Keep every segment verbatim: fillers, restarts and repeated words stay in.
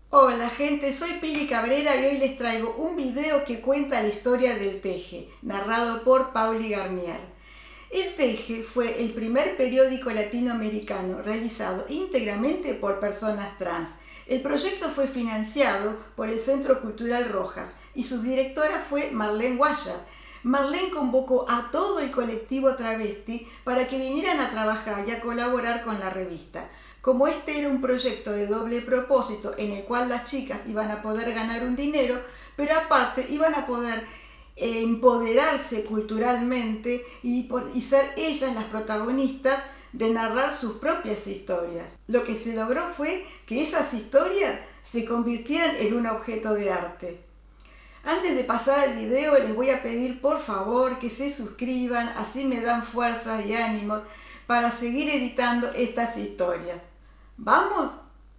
Hola gente, soy Pili Cabrera y hoy les traigo un video que cuenta la historia del Teje, narrado por Pauli Garnier. El Teje fue el primer periódico latinoamericano realizado íntegramente por personas trans. El proyecto fue financiado por el Centro Cultural Rojas y su directora fue Marlene Guayar. Marlene convocó a todo el colectivo travesti para que vinieran a trabajar y a colaborar con la revista. Como este era un proyecto de doble propósito en el cual las chicas iban a poder ganar un dinero, pero aparte iban a poder eh, empoderarse culturalmente y, y ser ellas las protagonistas de narrar sus propias historias. Lo que se logró fue que esas historias se convirtieran en un objeto de arte. Antes de pasar al video les voy a pedir por favor que se suscriban, así me dan fuerzas y ánimos para seguir editando estas historias. ¿Vamos?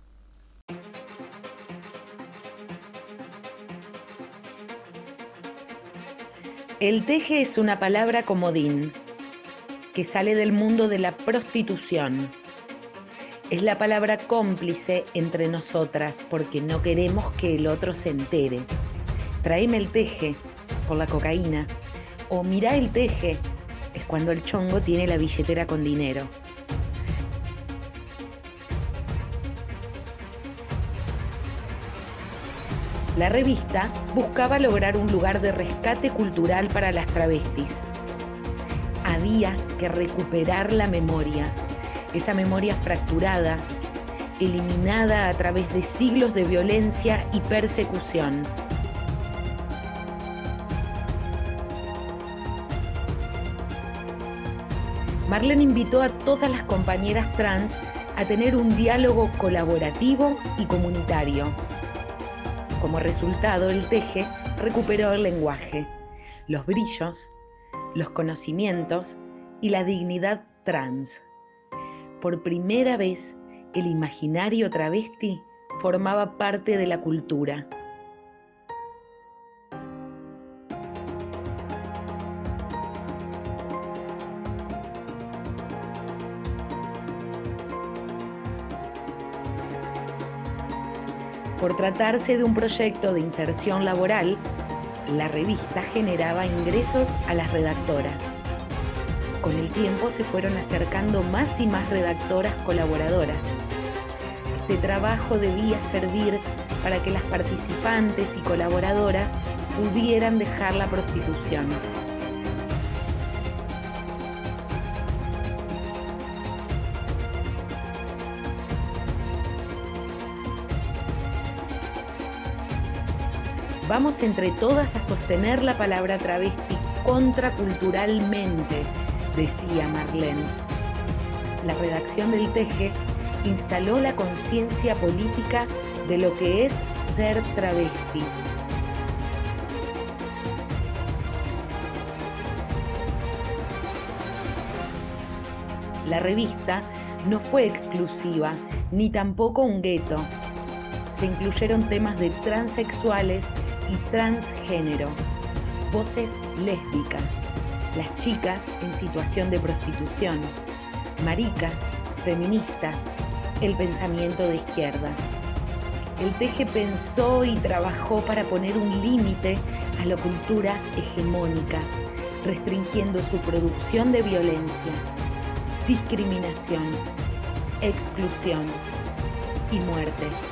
El teje es una palabra comodín que sale del mundo de la prostitución. Es la palabra cómplice entre nosotras porque no queremos que el otro se entere. Traeme el teje por la cocaína o mirá el teje es cuando el chongo tiene la billetera con dinero. La revista buscaba lograr un lugar de rescate cultural para las travestis. Había que recuperar la memoria, esa memoria fracturada, eliminada a través de siglos de violencia y persecución. Marlene invitó a todas las compañeras trans a tener un diálogo colaborativo y comunitario. Como resultado, el teje recuperó el lenguaje, los brillos, los conocimientos y la dignidad trans. Por primera vez, el imaginario travesti formaba parte de la cultura. Por tratarse de un proyecto de inserción laboral, la revista generaba ingresos a las redactoras. Con el tiempo se fueron acercando más y más redactoras colaboradoras. Este trabajo debía servir para que las participantes y colaboradoras pudieran dejar la prostitución. Vamos entre todas a sostener la palabra travesti contraculturalmente, decía Marlene. La redacción del Teje instaló la conciencia política de lo que es ser travesti. La revista no fue exclusiva, ni tampoco un gueto. Se incluyeron temas de transexuales y transgénero, voces lésbicas, las chicas en situación de prostitución, maricas, feministas, el pensamiento de izquierda. El Teje pensó y trabajó para poner un límite a la cultura hegemónica, restringiendo su producción de violencia, discriminación, exclusión y muerte.